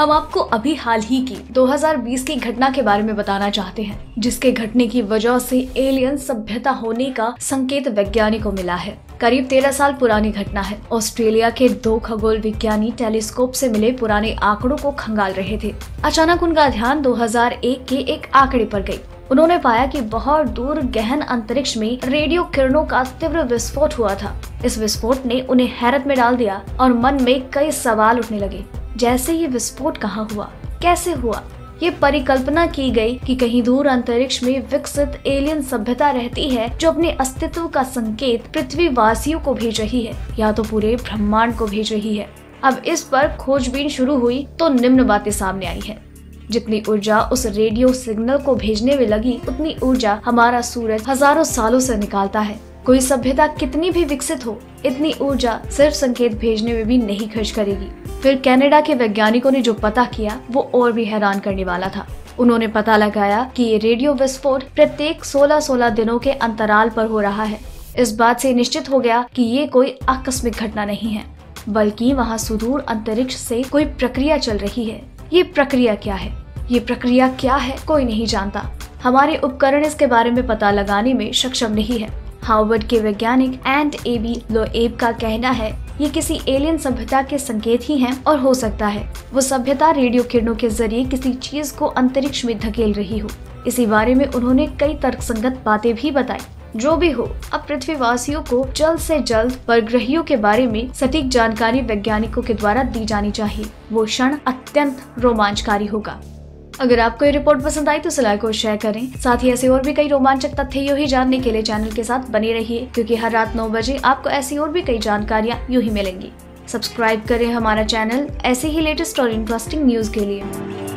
हम आपको अभी हाल ही की 2020 की घटना के बारे में बताना चाहते हैं, जिसके घटने की वजह से एलियन सभ्यता होने का संकेत वैज्ञानिकों को मिला है। करीब 13 साल पुरानी घटना है। ऑस्ट्रेलिया के 2 खगोल विज्ञानी टेलीस्कोप से मिले पुराने आंकड़ों को खंगाल रहे थे। अचानक उनका ध्यान 2001 के एक आंकड़े पर गई। उन्होंने पाया कि बहुत दूर गहन अंतरिक्ष में रेडियो किरणों का तीव्र विस्फोट हुआ था। इस विस्फोट ने उन्हें हैरत में डाल दिया और मन में कई सवाल उठने लगे, जैसे ये विस्फोट कहाँ हुआ, कैसे हुआ। ये परिकल्पना की गई कि कहीं दूर अंतरिक्ष में विकसित एलियन सभ्यता रहती है जो अपने अस्तित्व का संकेत पृथ्वी वासियों को भेज रही है या तो पूरे ब्रह्मांड को भेज रही है। अब इस पर खोजबीन शुरू हुई तो निम्न बातें सामने आई हैं। जितनी ऊर्जा उस रेडियो सिग्नल को भेजने में लगी, उतनी ऊर्जा हमारा सूरज हजारों सालों से निकालता है। कोई सभ्यता कितनी भी विकसित हो, इतनी ऊर्जा सिर्फ संकेत भेजने में भी नहीं खर्च करेगी। फिर कनाडा के वैज्ञानिकों ने जो पता किया वो और भी हैरान करने वाला था। उन्होंने पता लगाया कि ये रेडियो विस्फोट प्रत्येक 16 दिनों के अंतराल पर हो रहा है। इस बात से निश्चित हो गया कि ये कोई आकस्मिक घटना नहीं है, बल्कि वहाँ सुदूर अंतरिक्ष से कोई प्रक्रिया चल रही है। ये प्रक्रिया क्या है? ये प्रक्रिया क्या है कोई नहीं जानता। हमारे उपकरण इसके बारे में पता लगाने में सक्षम नहीं है। हार्वर्ड के वैज्ञानिक शोएब का कहना है ये किसी एलियन सभ्यता के संकेत ही हैं और हो सकता है वो सभ्यता रेडियो किरणों के जरिए किसी चीज को अंतरिक्ष में धकेल रही हो। इसी बारे में उन्होंने कई तर्कसंगत बातें भी बताई। जो भी हो, अब पृथ्वीवासियों को जल्द से जल्द परग्रहियों के बारे में सटीक जानकारी वैज्ञानिकों के द्वारा दी जानी चाहिए। वो क्षण अत्यंत रोमांचकारी होगा। अगर आपको ये रिपोर्ट पसंद आई तो इसे लाइक और शेयर करें। साथ ही ऐसे और भी कई रोमांचक तथ्य यूं ही जानने के लिए चैनल के साथ बने रहिए, क्योंकि हर रात 9 बजे आपको ऐसी और भी कई जानकारियां यूं ही मिलेंगी। सब्सक्राइब करें हमारा चैनल ऐसे ही लेटेस्ट और इंटरेस्टिंग न्यूज के लिए।